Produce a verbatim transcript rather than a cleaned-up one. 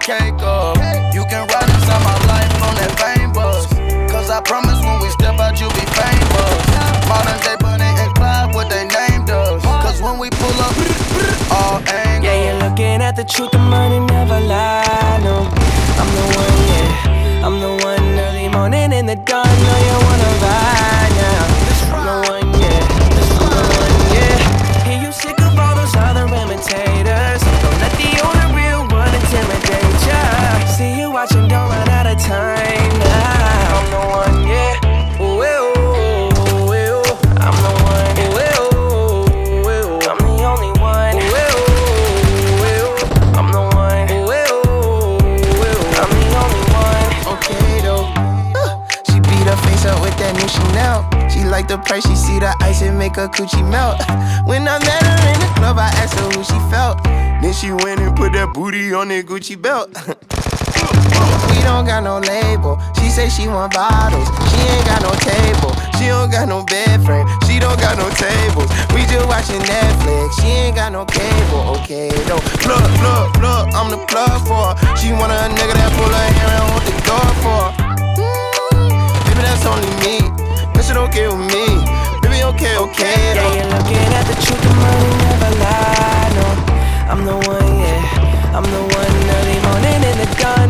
cake up. You can ride inside my life on that fame bus. Cause I promise when we step out, you'll be famous. Modern day Bonnie and Clyde, what they named us. Cause when we pull up, all angles. Yeah, you're looking at the truth, the money never lie, no. I'm the one, yeah. I'm the one early morning in the dawn. Know you wanna ride now. I'm the one, yeah. I'm the one, yeah. Hear you sick of all those other imitators. Don't let the only real one intimidate ya. See you watching, don't run out of time now. I'm the one, yeah. Ooh, ooh, ooh, ooh. I'm the one, ooh, ooh, ooh. I'm the only one, ooh, ooh, ooh. I'm the one, ooh, ooh, ooh. I'm the only one. Okay though, uh, she beat her face up with that new Chanel. She like the price, she see the ice and make her coochie melt. When I met her in the club, I asked her who she felt. Then she went and put that booty on that Gucci belt. We don't got no label. She say she want bottles. She ain't got no table. She don't got no bed frame. She don't got no tables. We just watching Netflix. She ain't got no cable. Okay though. Look, look, look, I'm the plug for her. She want a nigga that pull her hair and hold the door for her. Mm, baby, that's only me. That shit okay with me. Baby, okay, okay though. Yeah, you're looking at the truth, the money never lie, no. I'm the one, yeah. I'm the one early morning in the dawn.